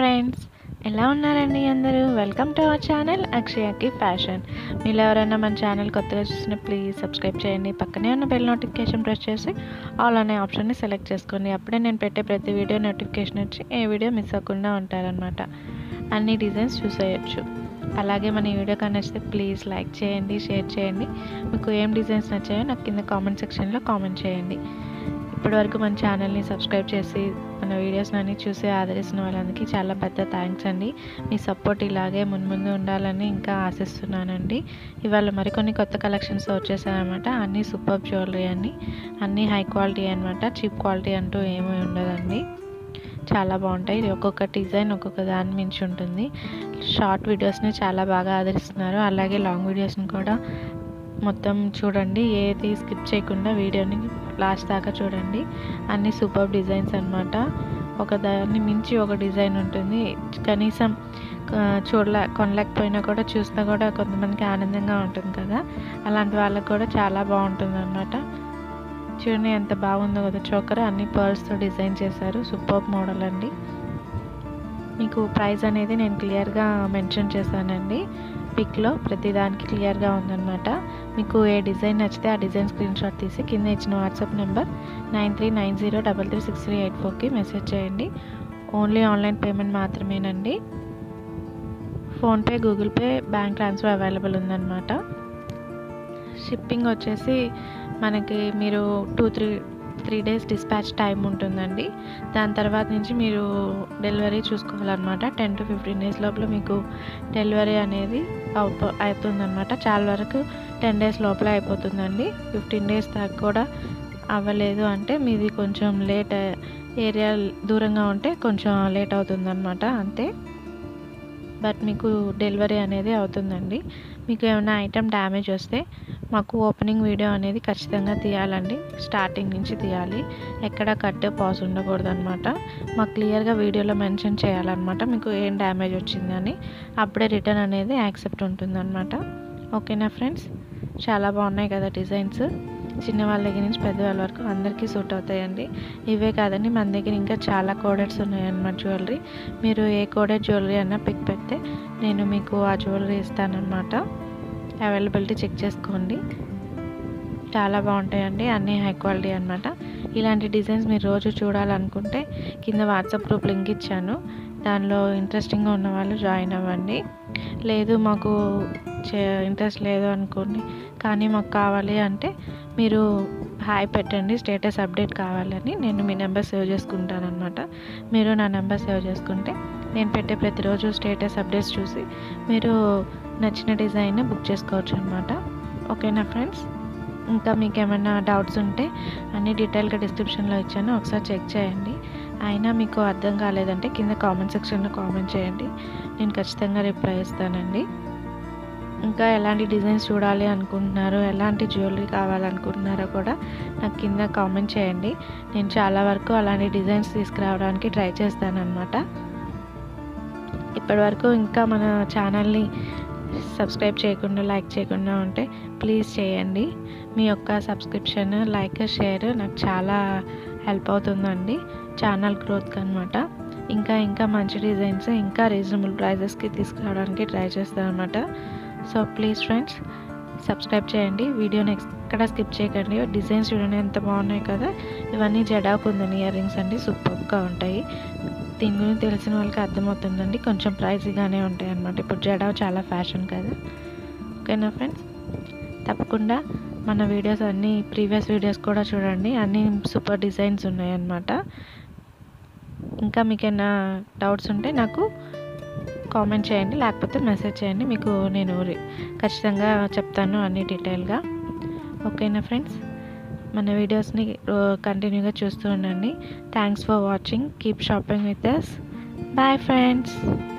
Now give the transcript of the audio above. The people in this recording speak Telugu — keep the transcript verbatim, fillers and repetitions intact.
ఫ్రెండ్స్, ఎలా ఉన్నారండి అందరూ? వెల్కమ్ టు అవర్ ఛానల్ అక్షయకి ఫ్యాషన్. మీరు ఎవరైనా మన ఛానల్ కొత్తగా చూసిన ప్లీజ్ సబ్స్క్రైబ్ చేయండి. పక్కనే ఉన్న బెల్ నోటిఫికేషన్ ప్రెస్ చేసి ఆల్ అనే ఆప్షన్ని సెలెక్ట్ చేసుకోండి. అప్పుడే నేను పెట్టే ప్రతి వీడియో నోటిఫికేషన్ వచ్చి ఏ వీడియో మిస్ అవ్వకుండా ఉంటారనమాట. అన్ని డిజైన్స్ చూసేయచ్చు. అలాగే మన ఈ వీడియో కానీ నచ్చితే ప్లీజ్ లైక్ చేయండి, షేర్ చేయండి. మీకు ఏం డిజైన్స్ నచ్చాయో నాకు కింద కామెంట్ సెక్షన్లో కామెంట్ చేయండి. ఇప్పటివరకు మన ఛానల్ని సబ్స్క్రైబ్ చేసి మన వీడియోస్ని అన్నీ చూసి ఆదరిస్తున్న వాళ్ళందరికీ చాలా పెద్ద థ్యాంక్స్ అండి. మీ సపోర్ట్ ఇలాగే ముందు ఉండాలని ఇంకా ఆశిస్తున్నానండి. ఇవాళ మరికొన్ని కొత్త కలెక్షన్స్ వచ్చేసాయన్నమాట. అన్నీ సూపర్ జ్యువెలరీ అన్ని అన్నీ హై క్వాలిటీ అనమాట. చీప్ క్వాలిటీ అంటూ ఏమీ ఉండదండి. చాలా బాగుంటాయి. ఒక్కొక్క డిజైన్ ఒక్కొక్క దాని మించి ఉంటుంది. షార్ట్ వీడియోస్ని చాలా బాగా ఆదరిస్తున్నారు. అలాగే లాంగ్ వీడియోస్ని కూడా మొత్తం చూడండి. ఏది స్కిప్ చేయకుండా వీడియోని లాస్ట్ దాకా చూడండి. అన్ని సూపర్ డిజైన్స్ అన్నమాట. ఒక దాన్ని మించి ఒక డిజైన్ ఉంటుంది. కనీసం చూడలే కొనలేకపోయినా కూడా చూసినా కూడా కొంతమందికి ఆనందంగా ఉంటుంది కదా, అలాంటి వాళ్ళకి కూడా చాలా బాగుంటుంది అన్నమాట. చూడండి ఎంత బాగుందో కదా. చోకర్ అన్ని పర్ల్స్తో డిజైన్ చేశారు. సూపర్ మోడల్ అండి. మీకు ప్రైస్ అనేది నేను క్లియర్గా మెన్షన్ చేశానండి. పిక్లో ప్రతిదానికి క్లియర్గా ఉందన్నమాట. మీకు ఏ డిజైన్ నచ్చితే ఆ డిజైన్ స్క్రీన్ షాట్ తీసి కింద ఇచ్చిన WhatsApp number nine three nine zero double three six three eight ఫోర్కి మెసేజ్ చేయండి. ఓన్లీ ఆన్లైన్ పేమెంట్ మాత్రమేనండి. PhonePe, Google pay, bank transfer available ఉందన్నమాట. షిప్పింగ్ వచ్చేసి మనకి మీరు two three three days dispatch time ఉంటుందండి. దాని తర్వాత నుంచి మీరు డెలివరీ చూసుకోవాలన్నమాట. టెన్ టు ఫిఫ్టీన్ డేస్ లోపల మీకు డెలివరీ అనేది అవుపో అవుతుందన్నమాట. చాలా వరకు టెన్ డేస్ లోపల అయిపోతుందండి. ఫిఫ్టీన్ డేస్ దాకా కూడా అవ్వలేదు అంటే మీది కొంచెం లేట్, ఏరియా దూరంగా ఉంటే కొంచెం లేట్ అవుతుందన్నమాట అంతే. బట్ మీకు డెలివరీ అనేది అవుతుందండి. మీకు ఏమైనా ఐటెం డ్యామేజ్ వస్తే మాకు ఓపెనింగ్ వీడియో అనేది ఖచ్చితంగా తీయాలండి. స్టార్టింగ్ నుంచి తీయాలి. ఎక్కడ కట్ పాస్ ఉండకూడదు అనమాట. మాకు క్లియర్గా వీడియోలో మెన్షన్ చేయాలన్నమాట మీకు ఏం డ్యామేజ్ వచ్చిందని. అప్పుడే రిటర్న్ అనేది యాక్సెప్ట్ ఉంటుందన్నమాట. ఓకేనా ఫ్రెండ్స్? చాలా బాగున్నాయి కదా డిజైన్స్. చిన్నవాళ్ళ దగ్గర నుంచి పెద్దవాళ్ళ వరకు అందరికీ సూట్ అవుతాయండి. ఇవే కాదండి, మన దగ్గర ఇంకా చాలా కోడెడ్స్ ఉన్నాయన్నమాట జ్యువెలరీ. మీరు ఏ కోడెడ్ జ్యువెలరీ అన్నా పిక్ పెడితే నేను మీకు ఆ జ్యువెలరీ ఇస్తానన్నమాట. అవైలబిలిటీ చెక్ చేసుకోండి. చాలా బాగుంటాయండి. అన్నీ హై క్వాలిటీ అనమాట. ఇలాంటి డిజైన్స్ మీరు రోజు చూడాలనుకుంటే కింద వాట్సాప్ గ్రూప్ లింక్ ఇచ్చాను. దానిలో ఇంట్రెస్టింగ్గా ఉన్న వాళ్ళు జాయిన్ అవ్వండి. లేదు మాకు ఇంట్రెస్ట్ లేదు అనుకోండి, కానీ మాకు కావాలి అంటే మీరు హాయ్ పెట్టండి, స్టేటస్ అప్డేట్ కావాలని. నేను మీ నెంబర్ సేవ్ చేసుకుంటాను అనమాట. మీరు నా నెంబర్ సేవ్ చేసుకుంటే నేను పెట్టే ప్రతిరోజు స్టేటస్ అప్డేట్స్ చూసి మీరు నచ్చిన డిజైన్ బుక్ చేసుకోవచ్చు అనమాట. ఓకేనా ఫ్రెండ్స్? ఇంకా మీకు ఏమైనా డౌట్స్ ఉంటే అన్ని డీటెయిల్గా డిస్క్రిప్షన్లో ఇచ్చాను, ఒకసారి చెక్ చేయండి. అయినా మీకు అర్థం కాలేదంటే కింద కామెంట్ సెక్షన్లో కామెంట్ చేయండి. నేను ఖచ్చితంగా రిప్లై ఇస్తానండి. ఇంకా ఎలాంటి డిజైన్స్ చూడాలి అనుకుంటున్నారో, ఎలాంటి జ్యువెలరీ కావాలనుకుంటున్నారో కూడా నాకు కింద కామెంట్ చేయండి. నేను చాలా వరకు అలాంటి డిజైన్స్ తీసుకురావడానికి ట్రై చేస్తానన్నమాట. ఇప్పటివరకు ఇంకా మన ఛానల్ని సబ్స్క్రైబ్ చేయకుండా, లైక్ చేయకుండా ఉంటే ప్లీజ్ చేయండి. మీ యొక్క సబ్స్క్రిప్షన్, లైక్, షేర్ నాకు చాలా హెల్ప్ అవుతుందండి ఛానల్ గ్రోత్కి అనమాట. ఇంకా ఇంకా మంచి డిజైన్స్ ఇంకా రీజనబుల్ ప్రైజెస్కి తీసుకురావడానికి ట్రై చేస్తాను అనమాట. సో ప్లీజ్ ఫ్రెండ్స్ సబ్స్క్రైబ్ చేయండి. వీడియోని ఎక్కడ స్కిప్ చేయకండి. డిజైన్స్ చూడండి ఎంత బాగున్నాయి కదా. ఇవన్నీ జడాకుందని ఇయర్ రింగ్స్ అండి. సూపర్గా ఉంటాయి. దీని గురించి తెలిసిన వాళ్ళకి అర్థమవుతుందండి. కొంచెం ప్రైజీగానే ఉంటాయి అన్నమాట. ఇప్పుడు జడా చాలా ఫ్యాషన్ కదా. ఓకేనా ఫ్రెండ్స్? తప్పకుండా మన వీడియోస్ అన్నీ ప్రీవియస్ వీడియోస్ కూడా చూడండి. అన్నీ సూపర్ డిజైన్స్ ఉన్నాయన్నమాట. ఇంకా మీకేమైనా డౌట్స్ ఉంటే నాకు కామెంట్ చేయండి, లేకపోతే మెసేజ్ చేయండి. మీకు నేను ఖచ్చితంగా చెప్తాను అన్ని డీటెయిల్గా. ఓకేనా ఫ్రెండ్స్? మన వీడియోస్ని కంటిన్యూగా చూస్తూ ఉండండి. Thanks for watching. Keep shopping with us. Bye friends.